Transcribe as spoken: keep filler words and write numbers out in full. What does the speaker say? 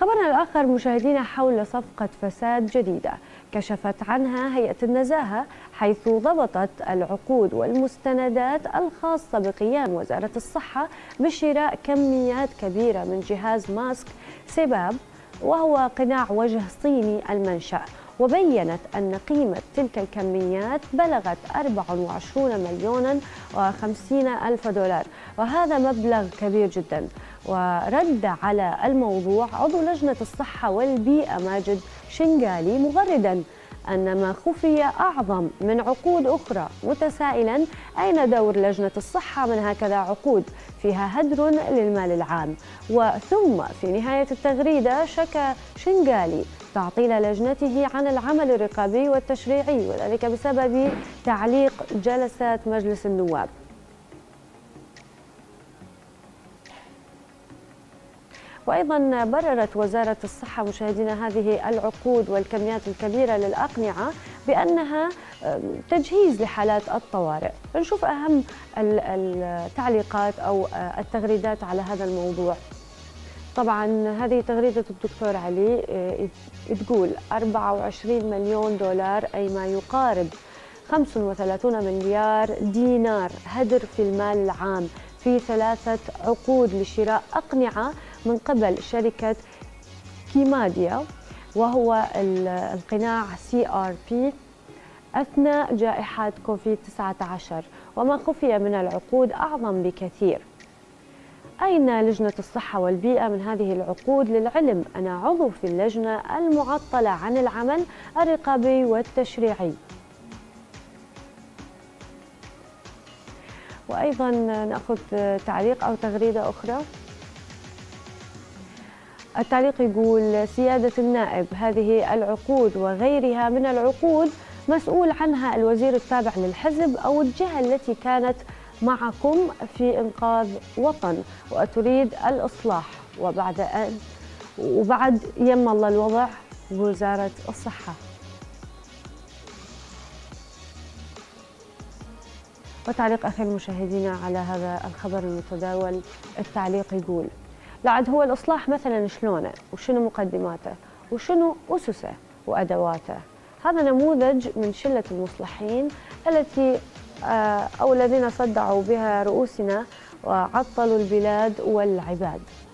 خبرنا الآخر مشاهدينا حول صفقة فساد جديدة كشفت عنها هيئة النزاهة، حيث ضبطت العقود والمستندات الخاصة بقيام وزارة الصحة بشراء كميات كبيرة من جهاز ماسك سباب، وهو قناع وجه صيني المنشأ. وبينت أن قيمة تلك الكميات بلغت أربعة وعشرين مليونا وخمسين ألف دولار، وهذا مبلغ كبير جدا. ورد على الموضوع عضو لجنة الصحة والبيئة ماجد شنقالي مغردا أن ما خفي أعظم من عقود أخرى، متسائلا أين دور لجنة الصحة من هكذا عقود فيها هدر للمال العام. وثم في نهاية التغريدة شكى شنقالي تعطيل لجنته عن العمل الرقابي والتشريعي، وذلك بسبب تعليق جلسات مجلس النواب. وأيضا بررت وزارة الصحة مشاهدينا هذه العقود والكميات الكبيرة للأقنعة بأنها تجهيز لحالات الطوارئ. نشوف أهم التعليقات أو التغريدات على هذا الموضوع. طبعا هذه تغريدة الدكتور علي تقول أربعة وعشرين مليون دولار، أي ما يقارب خمسة وثلاثين مليار دينار هدر في المال العام في ثلاثة عقود لشراء أقنعة من قبل شركة كيماديا، وهو القناع سي آر بي أثناء جائحة كوفيد تسعة عشر. وما خفي من العقود أعظم بكثير. أين لجنة الصحة والبيئة من هذه العقود؟ للعلم أنا عضو في اللجنة المعطلة عن العمل الرقابي والتشريعي. وأيضا نأخذ تعليق أو تغريدة أخرى. التعليق يقول: سيادة النائب، هذه العقود وغيرها من العقود مسؤول عنها الوزير التابع للحزب أو الجهة التي كانت معكم في إنقاذ وطن وتريد الإصلاح، وبعد أن وبعد يم الله الوضع وزارة الصحة. وتعليق أخير مشاهدينا على هذا الخبر المتداول، التعليق يقول: لعد هو الإصلاح مثلا شلونه وشنو مقدماته وشنو أسسه وأدواته. هذا نموذج من شلة المصلحين التي أو الذين صدعوا بها رؤوسنا وعطلوا البلاد والعباد.